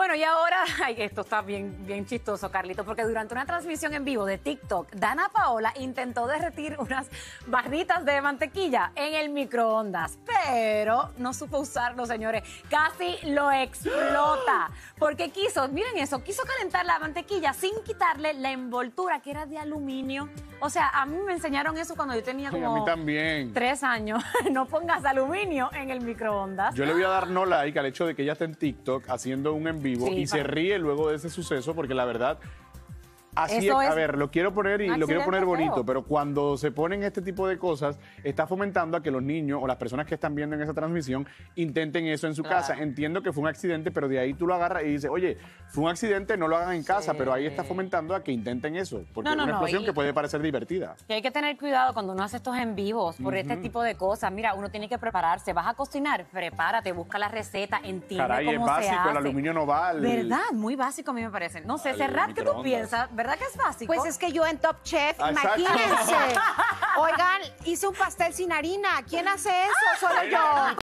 Bueno, y ahora, ay, esto está bien chistoso, Carlito, porque durante una transmisión en vivo de TikTok, Dana Paola intentó derretir unas barritas de mantequilla en el microondas, pero no supo usarlo, señores. Casi lo explota, porque miren eso, quiso calentar la mantequilla sin quitarle la envoltura, que era de aluminio. O sea, a mí me enseñaron eso cuando yo tenía como a mí también. 3 años. No pongas aluminio en el microondas. Yo le voy a dar no like al hecho de que ella está en TikTok haciendo un en vivo y se ríe luego de ese suceso, porque la verdad, así es, a ver, lo quiero poner y lo quiero poner bonito, pero cuando se ponen este tipo de cosas, está fomentando a que los niños o las personas que están viendo en esa transmisión intenten eso en su casa. Entiendo que fue un accidente, pero de ahí tú lo agarras y dices, oye, fue un accidente, no lo hagan en casa, pero ahí está fomentando a que intenten eso, porque es una explosión que puede parecer divertida. Y hay que tener cuidado cuando uno hace estos en vivos por este tipo de cosas. Mira, uno tiene que prepararse. ¿Vas a cocinar? Prepárate, busca la receta, entiende cómo es básico, se hace. El aluminio no va. ¿Verdad? Muy básico a mí me parece. No sé, Serrat, ¿qué tú piensas? ¿Verdad que es básico? Pues es que yo en Top Chef, imagínense. Oigan, hice un pastel sin harina. ¿Quién hace eso? Solo yo.